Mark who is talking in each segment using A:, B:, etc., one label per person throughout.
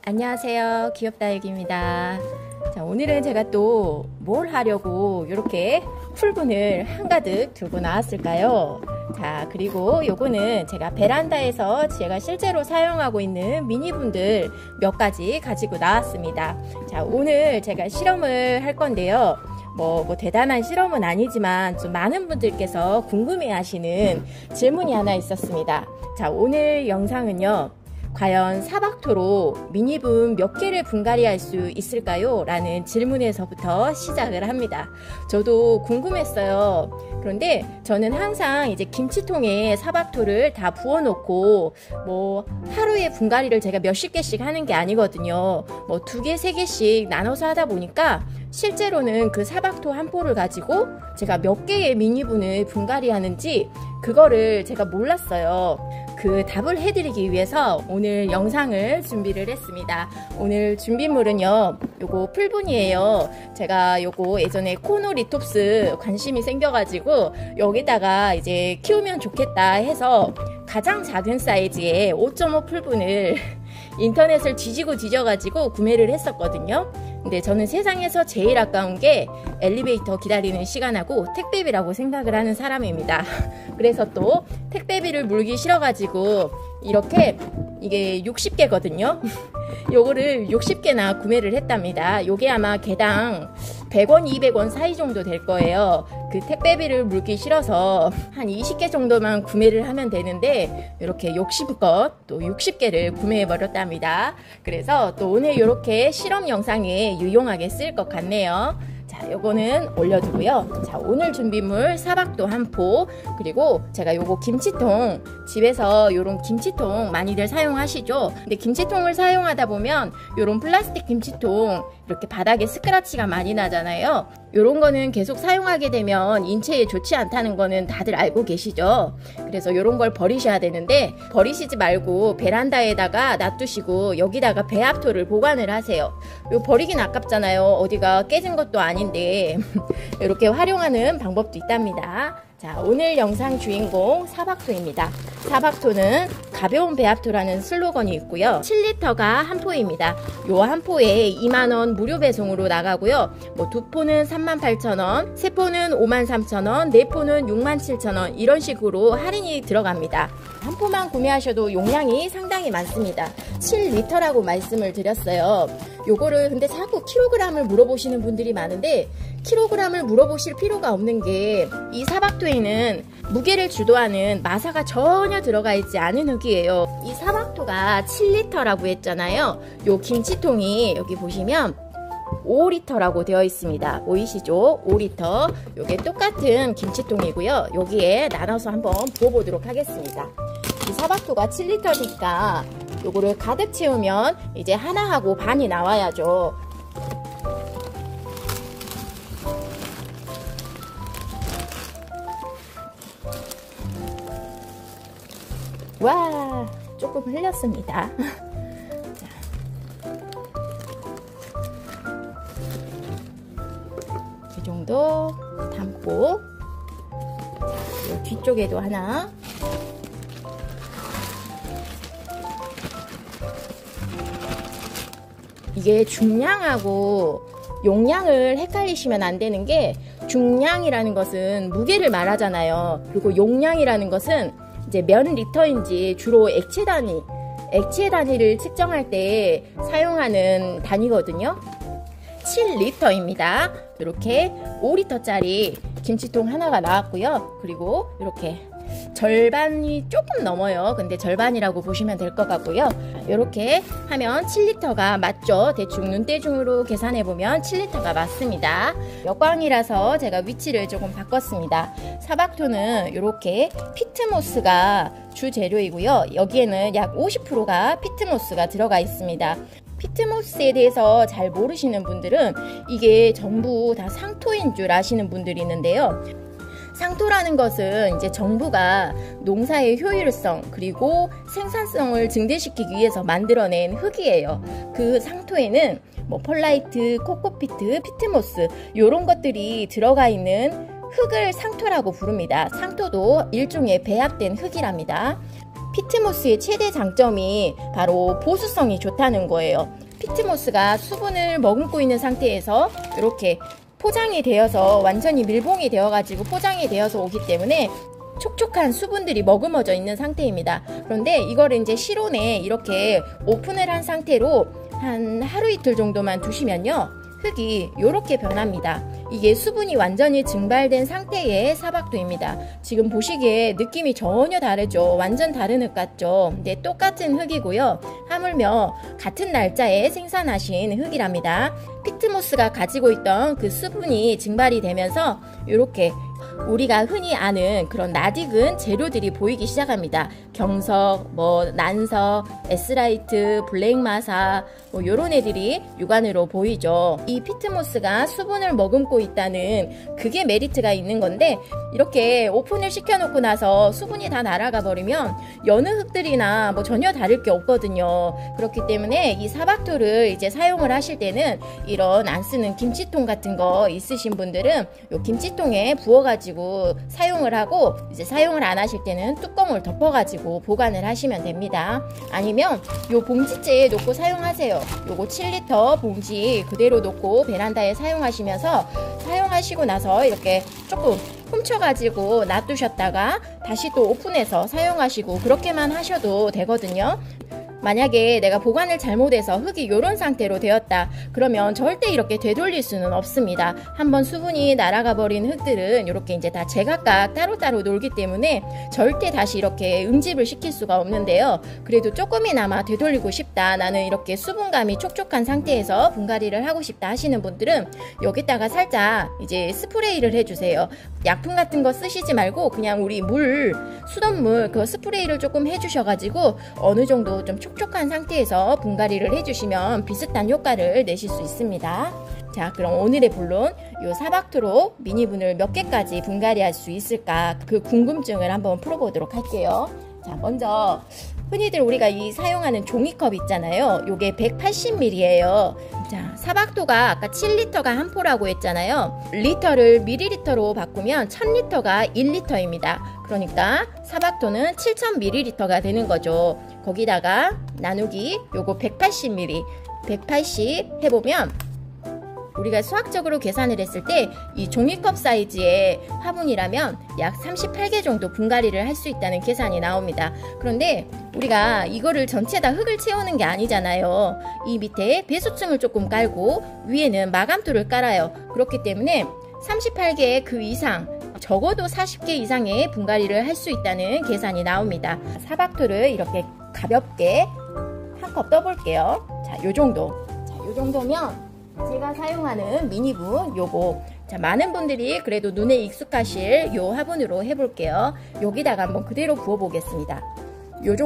A: 안녕하세요. 귀엽다육입니다. 자, 오늘은 제가 또 뭘 하려고 이렇게 풀분을 한가득 들고 나왔을까요? 자, 그리고 요거는 제가 베란다에서 제가 실제로 사용하고 있는 미니분들 몇 가지 가지고 나왔습니다. 자, 오늘 제가 실험을 할 건데요. 뭐 대단한 실험은 아니지만 좀 많은 분들께서 궁금해 하시는 질문이 하나 있었습니다. 자, 오늘 영상은요. 과연 사박토로 미니분 몇 개를 분갈이 할 수 있을까요? 라는 질문에서부터 시작을 합니다. 저도 궁금했어요. 그런데 저는 항상 이제 김치통에 사박토를 다 부어놓고 뭐 하루에 분갈이를 제가 몇십 개씩 하는 게 아니거든요. 뭐 2개, 3개씩 나눠서 하다 보니까 실제로는 그 사박토 한 포를 가지고 제가 몇 개의 미니분을 분갈이 하는지 그거를 제가 몰랐어요. 그 답을 해드리기 위해서 오늘 영상을 준비를 했습니다. 오늘 준비물은요, 요거 풀분이에요. 제가 요거 예전에 코노리톱스 관심이 생겨가지고 여기다가 이제 키우면 좋겠다 해서 가장 작은 사이즈의 5.5 풀분을 인터넷을 뒤지고 뒤져가지고 구매를 했었거든요. 근데 저는 세상에서 제일 아까운 게 엘리베이터 기다리는 시간하고 택배비라고 생각을 하는 사람입니다. 그래서 또 택배비를 물기 싫어가지고 이렇게 이게 60개거든요. 요거를 60개나 구매를 했답니다. 요게 아마 개당 100원, 200원 사이 정도 될 거예요. 그 택배비를 물기 싫어서 한 20개 정도만 구매를 하면 되는데 이렇게 욕심껏 또 60개를 구매해 버렸답니다. 그래서 또 오늘 이렇게 실험 영상에 유용하게 쓸 것 같네요. 자, 요거는 올려두고요. 자, 오늘 준비물 사박토 한 포, 그리고 제가 요거 김치통, 집에서 요런 김치통 많이들 사용하시죠? 근데 김치통을 사용하다 보면 요런 플라스틱 김치통 이렇게 바닥에 스크래치가 많이 나잖아요. 요런 거는 계속 사용하게 되면 인체에 좋지 않다는 거는 다들 알고 계시죠? 그래서 요런 걸 버리셔야 되는데 버리시지 말고 베란다에다가 놔두시고 여기다가 배합토를 보관을 하세요. 요 버리긴 아깝잖아요. 어디가 깨진 것도 아닌데 이렇게 활용하는 방법도 있답니다. 자, 오늘 영상 주인공 사박토입니다. 사박토는 가벼운 배합토라는 슬로건이 있고요. 7리터가 한 포입니다. 요 한 포에 2만원 무료 배송으로 나가고요. 뭐 2포는 38,000원, 3포는 53,000원, 4포는 67,000원 이런 식으로 할인이 들어갑니다. 한 포만 구매하셔도 용량이 상당히 많습니다. 7리터라고 말씀을 드렸어요. 요거를 근데 자꾸 킬로그램을 물어보시는 분들이 많은데 킬로그램을 물어보실 필요가 없는 게 이 사박토에는 무게를 주도하는 마사가 전혀 들어가 있지 않은 흙이에요. 이 사박토가 7리터라고 했잖아요. 요 김치통이 여기 보시면 5리터라고 되어 있습니다. 보이시죠? 5리터. 요게 똑같은 김치통이고요. 여기에 나눠서 한번 부어보도록 하겠습니다. 이 사박토가 7리터니까 요거를 가득 채우면 이제 하나하고 반이 나와야죠. 와, 조금 흘렸습니다. 자. 이 정도 담고 이 뒤쪽에도 하나. 이게 중량하고 용량을 헷갈리시면 안 되는 게 중량이라는 것은 무게를 말하잖아요. 그리고 용량이라는 것은 이제 몇 리터인지 주로 액체 단위를 측정할 때 사용하는 단위거든요. 7리터입니다. 이렇게 5리터짜리 김치통 하나가 나왔고요. 그리고 이렇게 절반이 조금 넘어요. 근데 절반이라고 보시면 될 것 같고요. 이렇게 하면 7리터가 맞죠? 대충 눈대중으로 계산해보면 7리터가 맞습니다. 역광이라서 제가 위치를 조금 바꿨습니다. 사박토는 이렇게 피트모스가 주재료이고요. 여기에는 약 50%가 피트모스가 들어가 있습니다. 피트모스에 대해서 잘 모르시는 분들은 이게 전부 다 상토인 줄 아시는 분들이 있는데요. 상토라는 것은 이제 정부가 농사의 효율성 그리고 생산성을 증대시키기 위해서 만들어낸 흙이에요. 그 상토에는 뭐 펄라이트, 코코피트, 피트모스 이런 것들이 들어가 있는 흙을 상토라고 부릅니다. 상토도 일종의 배합된 흙이랍니다. 피트모스의 최대 장점이 바로 보수성이 좋다는 거예요. 피트모스가 수분을 머금고 있는 상태에서 이렇게 포장이 되어서 완전히 밀봉이 되어가지고 포장이 되어서 오기 때문에 촉촉한 수분들이 머금어져 있는 상태입니다. 그런데 이거를 이제 실온에 이렇게 오픈을 한 상태로 한 하루 이틀 정도만 두시면요, 흙이 이렇게 변합니다. 이게 수분이 완전히 증발된 상태의 사박토입니다. 지금 보시기에 느낌이 전혀 다르죠. 완전 다른 흙 같죠. 근데 똑같은 흙이고요. 하물며 같은 날짜에 생산하신 흙이랍니다. 피트모스가 가지고 있던 그 수분이 증발이 되면서 이렇게 우리가 흔히 아는 그런 낯익은 재료들이 보이기 시작합니다. 경석, 난석, 에스라이트, 블랙마사 요런 애들이 육안으로 보이죠. 이 피트모스가 수분을 머금고 있다는 그게 메리트가 있는 건데, 이렇게 오픈을 시켜놓고 나서 수분이 다 날아가 버리면 여느 흙들이나 전혀 다를 게 없거든요. 그렇기 때문에 이 사박토를 이제 사용을 하실 때는 이런 안 쓰는 김치통 같은 거 있으신 분들은 요 김치통에 부어가지고 사용을 하고, 이제 사용을 안 하실 때는 뚜껑을 덮어가지고 보관을 하시면 됩니다. 아니면 요 봉지째에 놓고 사용하세요. 요거 7리터 봉지 그대로 놓고 베란다에 사용하시면서, 사용하시고 나서 이렇게 조금 훔쳐가지고 놔두셨다가 다시 또 오픈해서 사용하시고 그렇게만 하셔도 되거든요. 만약에 내가 보관을 잘못해서 흙이 이런 상태로 되었다 그러면 절대 이렇게 되돌릴 수는 없습니다. 한번 수분이 날아가 버린 흙들은 이렇게 이제 다 제각각 따로따로 놀기 때문에 절대 다시 이렇게 응집을 시킬 수가 없는데요. 그래도 조금이나마 되돌리고 싶다, 나는 이렇게 수분감이 촉촉한 상태에서 분갈이를 하고 싶다 하시는 분들은 여기다가 살짝 이제 스프레이를 해주세요. 약품 같은 거 쓰시지 말고 그냥 우리 수돗물 그 스프레이를 조금 해주셔가지고 어느 정도 좀 촉촉한 상태에서 분갈이를 해주시면 비슷한 효과를 내실 수 있습니다. 자, 그럼 오늘의 본론, 요 사박토로 미니분을 몇 개까지 분갈이할 수 있을까, 그 궁금증을 한번 풀어보도록 할게요. 자, 먼저 흔히들 우리가 이 사용하는 종이컵 있잖아요. 요게 180ml예요. 자, 사박토가 아까 7리터가 한 포라고 했잖아요. 리터를 밀리리터로 바꾸면 1000리터가 1리터입니다. 그러니까 사박토는 7000ml가 되는 거죠. 거기다가 나누기 요거 180ml, 180 해보면 우리가 수학적으로 계산을 했을 때 이 종이컵 사이즈의 화분이라면 약 38개 정도 분갈이를 할 수 있다는 계산이 나옵니다. 그런데 우리가 이거를 전체 다 흙을 채우는 게 아니잖아요. 이 밑에 배수층을 조금 깔고 위에는 마감토를 깔아요. 그렇기 때문에 38개 그 이상, 적어도 40개 이상의 분갈이를 할 수 있다는 계산이 나옵니다. 사박토를 이렇게 가볍게 한 컵 떠볼게요. 자, 요 정도. 자, 요 정도면 제가 사용하는 미니분 요거, 자, 많은 분들이 그래도 눈에 익숙하실 요 화분으로 해볼게요. 여기다가 한번 그대로 부어 보겠습니다. 요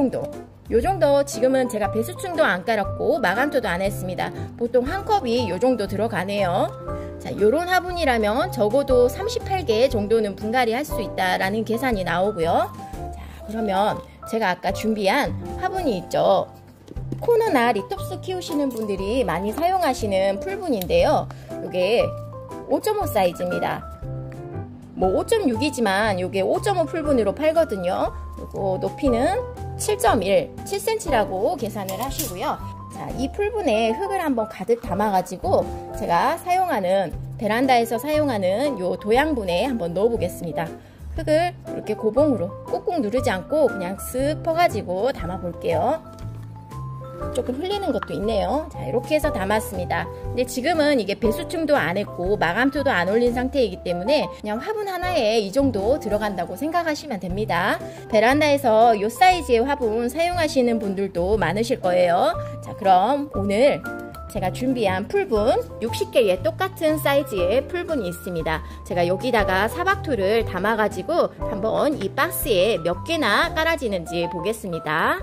A: 정도 지금은 제가 배수층도 안 깔았고 마감토도 안 했습니다. 보통 한 컵이 요 정도 들어가네요. 자, 요런 화분이라면 적어도 38개 정도는 분갈이 할 수 있다라는 계산이 나오고요. 자, 그러면 제가 아까 준비한 화분이 있죠. 코너나 리톱스 키우시는 분들이 많이 사용하시는 풀분인데요. 이게 5.5 사이즈입니다. 5.6이지만 이게 5.5 풀분으로 팔거든요. 그리고 높이는 7.1, 7cm라고 계산을 하시고요. 자, 이 풀분에 흙을 한번 가득 담아가지고 제가 사용하는, 베란다에서 사용하는 요 도양분에 한번 넣어 보겠습니다. 흙을 이렇게 고봉으로 꾹꾹 누르지 않고 그냥 쓱 퍼가지고 담아 볼게요. 조금 흘리는 것도 있네요. 자, 이렇게 해서 담았습니다. 근데 지금은 이게 배수층도 안 했고 마감토도 안 올린 상태이기 때문에 그냥 화분 하나에 이 정도 들어간다고 생각하시면 됩니다. 베란다에서 이 사이즈의 화분 사용하시는 분들도 많으실 거예요. 자, 그럼 오늘 제가 준비한 풀분 60개의 똑같은 사이즈의 풀분이 있습니다. 제가 여기다가 사박토를 담아가지고 한번 이 박스에 몇 개나 깔아지는지 보겠습니다.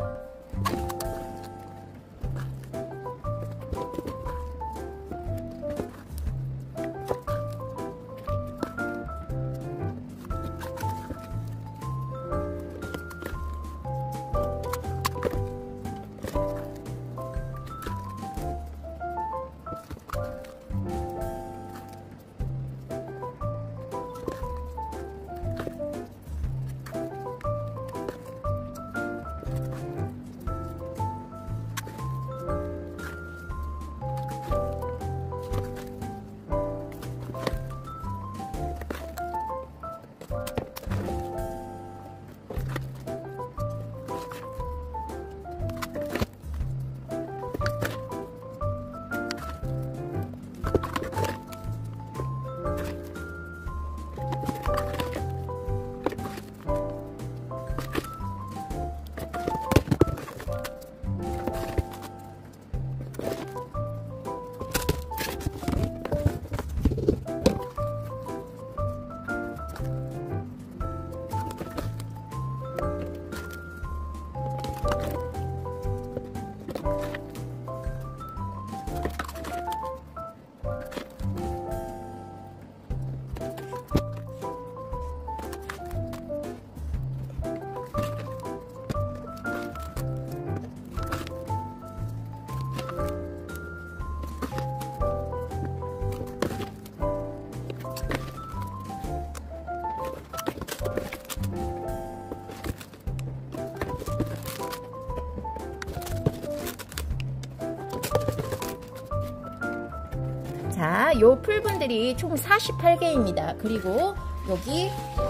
A: 자, 요 풀분들이 총 48개입니다. 그리고 여기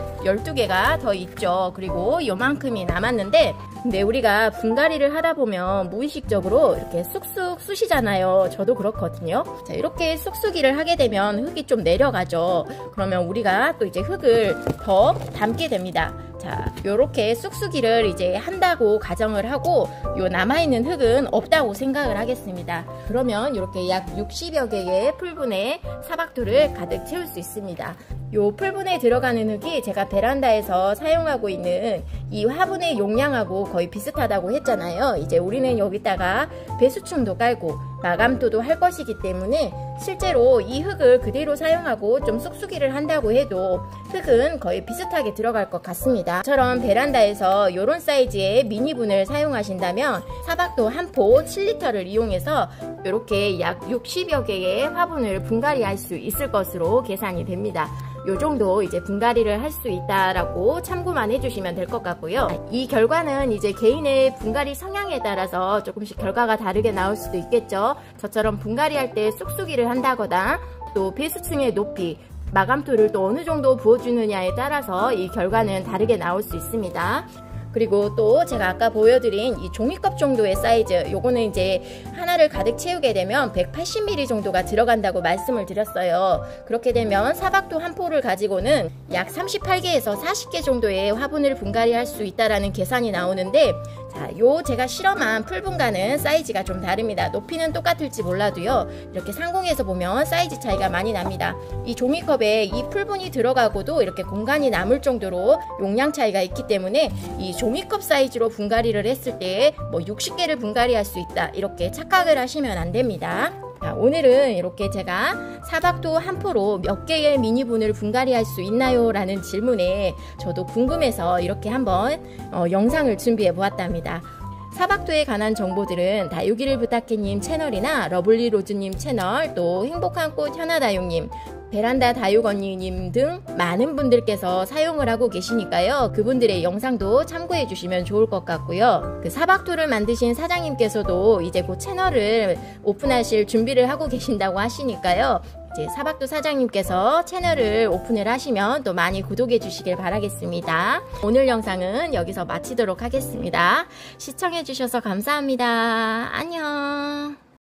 A: 12개가 더 있죠. 그리고 요만큼이 남았는데, 근데 우리가 분갈이를 하다 보면 무의식적으로 이렇게 쑥쑥 쑤시잖아요. 저도 그렇거든요. 자, 이렇게 쑥쑥이를 하게 되면 흙이 좀 내려가죠. 그러면 우리가 또 이제 흙을 더 담게 됩니다. 자, 요렇게 쑥쑥이를 이제 한다고 가정을 하고 요 남아있는 흙은 없다고 생각을 하겠습니다. 그러면 이렇게 약 60여 개의 풀분에 사박토를 가득 채울 수 있습니다. 요 풀분에 들어가는 흙이 제가 베란다에서 사용하고 있는 이 화분의 용량하고 거의 비슷하다고 했잖아요. 이제 우리는 여기다가 배수층도 깔고 마감토도 할 것이기 때문에 실제로 이 흙을 그대로 사용하고 좀 쑥쑥이를 한다고 해도 흙은 거의 비슷하게 들어갈 것 같습니다. 저처럼 베란다에서 이런 사이즈의 미니분을 사용하신다면 사박토 한 포 7리터를 이용해서 이렇게 약 60여 개의 화분을 분갈이할 수 있을 것으로 계산이 됩니다. 요 정도 이제 분갈이를 할 수 있다라고 참고만 해주시면 될 것 같고요. 이 결과는 이제 개인의 분갈이 성향에 따라서 조금씩 결과가 다르게 나올 수도 있겠죠. 저처럼 분갈이할 때 쑥쑥이를 한다거나 또 배수층의 높이, 마감토를 또 어느 정도 부어주느냐에 따라서 이 결과는 다르게 나올 수 있습니다. 그리고 또 제가 아까 보여드린 이 종이컵 정도의 사이즈, 요거는 이제 하나를 가득 채우게 되면 180ml 정도가 들어간다고 말씀을 드렸어요. 그렇게 되면 사박토 한 포를 가지고는 약 38개에서 40개 정도의 화분을 분갈이할 수 있다라는 계산이 나오는데, 자, 요 제가 실험한 풀분과는 사이즈가 좀 다릅니다. 높이는 똑같을지 몰라도요, 이렇게 상공에서 보면 사이즈 차이가 많이 납니다. 이 종이컵에 이 풀분이 들어가고도 이렇게 공간이 남을 정도로 용량 차이가 있기 때문에 이 종이컵 사이즈로 분갈이를 했을 때 뭐 60개를 분갈이할 수 있다, 이렇게 착각을 하시면 안 됩니다. 자, 오늘은 이렇게 제가 사박토 한 포로 몇 개의 미니분을 분갈이할 수 있나요? 라는 질문에 저도 궁금해서 이렇게 한번 영상을 준비해 보았답니다. 사박토에 관한 정보들은 다육이를 부탁해님 채널이나 러블리로즈님 채널, 또 행복한 꽃 현아다육님, 베란다 다육언니님 등 많은 분들께서 사용을 하고 계시니까요. 그분들의 영상도 참고해 주시면 좋을 것 같고요. 그 사박토를 만드신 사장님께서도 이제 곧 채널을 오픈하실 준비를 하고 계신다고 하시니까요. 이제 사박토 사장님께서 채널을 오픈을 하시면 또 많이 구독해 주시길 바라겠습니다. 오늘 영상은 여기서 마치도록 하겠습니다. 시청해 주셔서 감사합니다. 안녕.